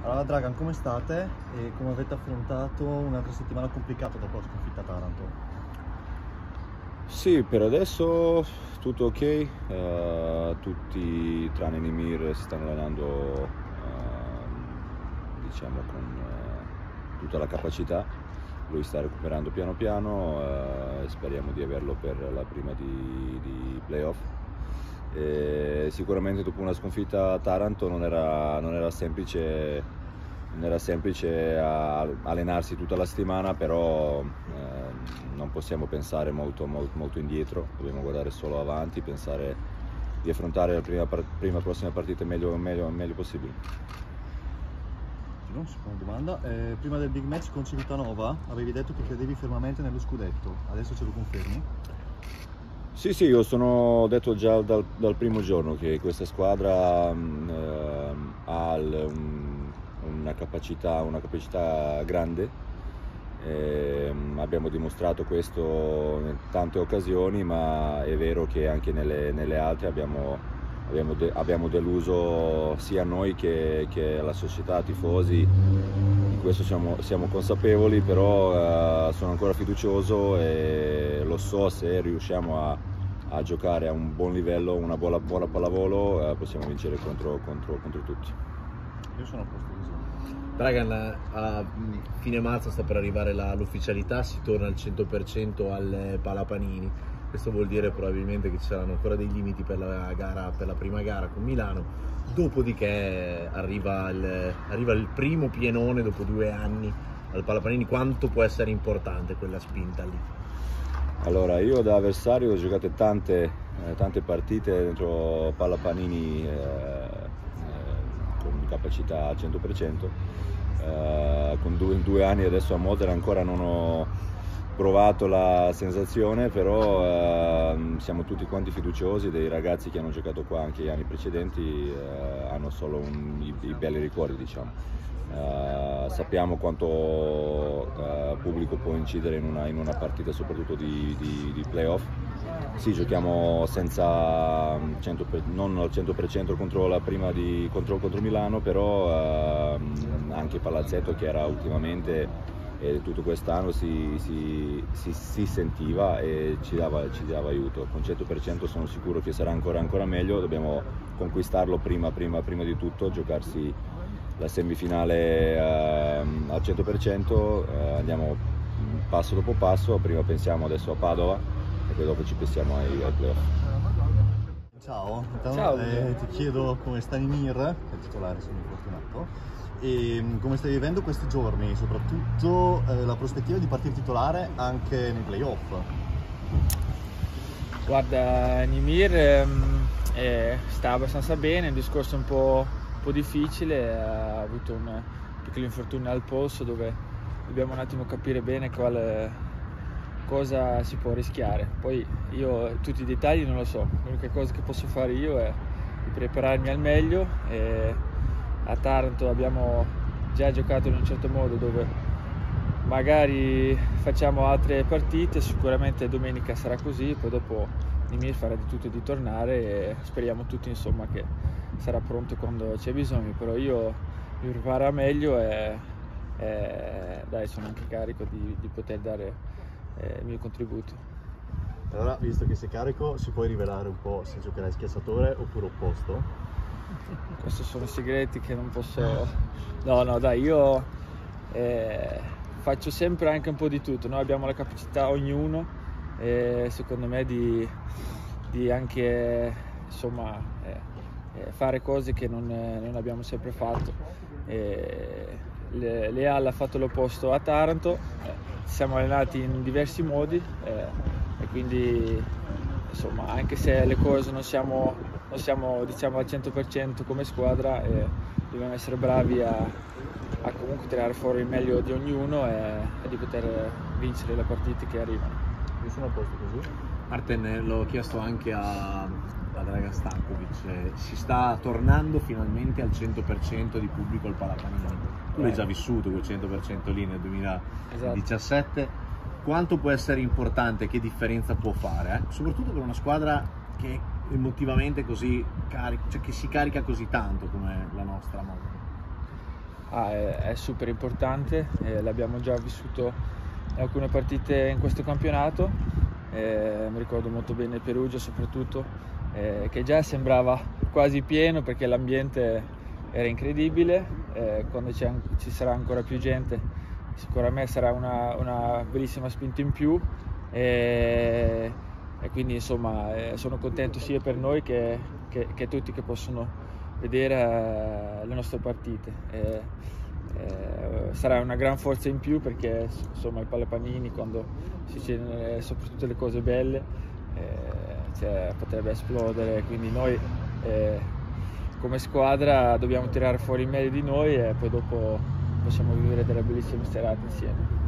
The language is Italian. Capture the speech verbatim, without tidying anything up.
Allora Dragan, come state e come avete affrontato un'altra settimana complicata dopo la sconfitta a Taranto? Sì, per adesso tutto ok, uh, tutti tranne Nimir si stanno allenando uh, diciamo con uh, tutta la capacità, lui sta recuperando piano piano uh, e speriamo di averlo per la prima di, di playoff. E sicuramente dopo una sconfitta a Taranto non era, non era semplice, non era semplice a allenarsi tutta la settimana, però eh, non possiamo pensare molto, molto, molto indietro, dobbiamo guardare solo avanti, pensare di affrontare la prima, prima prossima partita meglio, meglio, meglio possibile. Seconda domanda, eh, prima del big match con Civitanova avevi detto che credevi fermamente nello scudetto, adesso ce lo confermi? Sì, sì, io sono detto già dal, dal primo giorno che questa squadra eh, ha un, una, capacità, una capacità grande. Eh, abbiamo dimostrato questo in tante occasioni, ma è vero che anche nelle, nelle altre abbiamo, abbiamo, de, abbiamo deluso sia noi che, che la società, tifosi. Di questo siamo, siamo consapevoli, però eh, sono ancora fiducioso e lo so, se riusciamo a, a giocare a un buon livello, una buona, buona pallavolo, eh, possiamo vincere contro, contro, contro tutti. Io sono a posto così. Dragan, a fine marzo sta per arrivare l'ufficialità, si torna al cento per cento al Palapanini. Questo vuol dire probabilmente che ci saranno ancora dei limiti per la, gara, per la prima gara con Milano. Dopodiché arriva il, arriva il primo pienone dopo due anni al Palapanini. Quanto può essere importante quella spinta lì? Allora, io da avversario ho giocato tante, eh, tante partite dentro Palapanini eh, eh, con capacità al cento per cento. Eh, con due, due anni adesso a Modena ancora non ho provato la sensazione, però eh, siamo tutti quanti fiduciosi, dei ragazzi che hanno giocato qua anche gli anni precedenti eh, hanno solo un, i, i belli ricordi, diciamo. Uh, sappiamo quanto uh, pubblico può incidere in una, in una partita, soprattutto di, di, di playoff. Sì, giochiamo senza cento per, non al cento per cento contro la prima di contro, contro Milano, però uh, anche Palazzetto, che era ultimamente e tutto quest'anno si, si, si, si sentiva e ci dava, ci dava aiuto. Con cento per cento sono sicuro che sarà ancora, ancora meglio, dobbiamo conquistarlo prima, prima, prima di tutto, giocarsi la semifinale eh, al cento per cento, eh, andiamo passo dopo passo, prima pensiamo adesso a Padova e poi dopo ci pensiamo ai, ai playoff. Ciao, intanto, Ciao. Eh, ti chiedo come sta Nimir, che è il titolare, sono infortunato, e come stai vivendo questi giorni, soprattutto eh, la prospettiva di partire titolare anche nei playoff. Guarda, Nimir ehm, eh, sta abbastanza bene, il discorso è un po', un po' difficile, ha avuto un piccolo infortunio al polso dove dobbiamo un attimo capire bene quale, cosa si può rischiare. Poi io tutti i dettagli non lo so, l'unica cosa che posso fare io è di prepararmi al meglio. E a Taranto abbiamo già giocato in un certo modo dove magari facciamo altre partite, sicuramente domenica sarà così, poi dopo Nimir farà di tutto di tornare e speriamo tutti insomma che sarà pronto quando c'è bisogno, però io mi preparo meglio e, e dai, sono anche carico di, di poter dare eh, il mio contributo. Allora, visto che sei carico, si puoi rivelare un po' se giocherai schiacciatore oppure opposto? Questi sono segreti che non posso... No, no, dai, io eh, faccio sempre anche un po' di tutto. Noi abbiamo la capacità, ognuno, eh, secondo me, di, di anche insomma, eh, fare cose che non, non abbiamo sempre fatto. Eh, le, Leal ha fatto l'opposto a Taranto, eh, ci siamo allenati in diversi modi eh, e quindi insomma, anche se le cose non siamo, non siamo diciamo al cento per cento come squadra, eh, dobbiamo essere bravi a, a comunque tirare fuori il meglio di ognuno e, e di poter vincere le partite che arrivano. Io sono a posto così. Martin, l'ho chiesto anche a, a Dragan Stankovic, eh, si sta tornando finalmente al cento per cento di pubblico al Palapanini. Tu l'hai già vissuto quel cento per cento lì nel duemiladiciassette. Esatto. Quanto può essere importante, che differenza può fare, eh? Soprattutto per una squadra che emotivamente così carica, cioè che si carica così tanto come la nostra Modena? ha, è, è super importante, eh, l'abbiamo già vissuto in alcune partite in questo campionato, eh, mi ricordo molto bene Perugia soprattutto, eh, che già sembrava quasi pieno perché l'ambiente era incredibile, eh, quando ci sarà ancora più gente sicuramente sarà una, una bellissima spinta in più, e, e quindi insomma eh, sono contento sia per noi che, che, che tutti che possono vedere eh, le nostre partite. E, eh, sarà una gran forza in più perché insomma il Pallapanini, quando si c'è soprattutto le cose belle, eh, cioè, potrebbe esplodere, quindi noi eh, come squadra dobbiamo tirare fuori il meglio di noi e poi dopo possiamo vivere delle bellissime serate insieme.